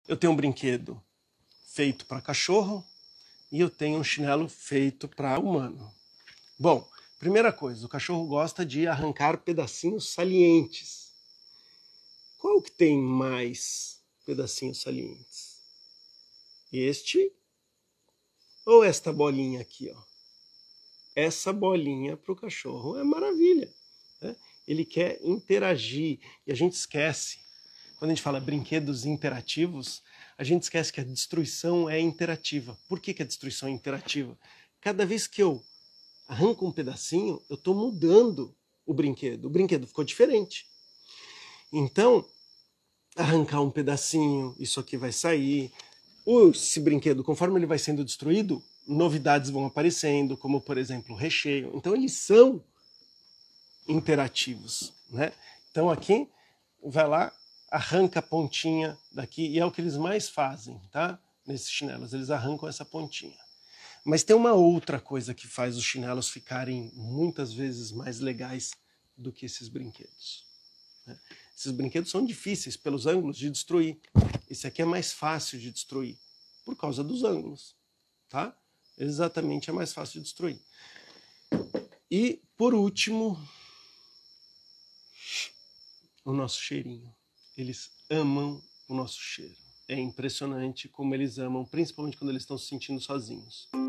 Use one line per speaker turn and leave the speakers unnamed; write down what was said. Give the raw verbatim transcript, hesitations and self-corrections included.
eu tenho um brinquedo feito para cachorro e eu tenho um chinelo feito para humano. Bom, primeira coisa, o cachorro gosta de arrancar pedacinhos salientes. Qual que tem mais pedacinhos salientes? Este ou esta bolinha aqui, ó? Essa bolinha para o cachorro é maravilha, né? Ele quer interagir e a gente esquece. Quando a gente fala brinquedos interativos, a gente esquece que a destruição é interativa. Por que que a destruição é interativa? Cada vez que eu arranco um pedacinho, eu estou mudando o brinquedo. O brinquedo ficou diferente. Então, arrancar um pedacinho, isso aqui vai sair. Esse brinquedo, conforme ele vai sendo destruído, novidades vão aparecendo, como, por exemplo, o recheio. Então, eles são interativos, né? Então, aqui, vai lá, arranca a pontinha daqui, e é o que eles mais fazem, tá? Nesses chinelos, eles arrancam essa pontinha. Mas tem uma outra coisa que faz os chinelos ficarem muitas vezes mais legais do que esses brinquedos, né? Esses brinquedos são difíceis pelos ângulos de destruir. Esse aqui é mais fácil de destruir, por causa dos ângulos, tá? Exatamente, é mais fácil de destruir. E, por último, o nosso cheirinho. Eles amam o nosso cheiro. É impressionante como eles amam, principalmente quando eles estão se sentindo sozinhos.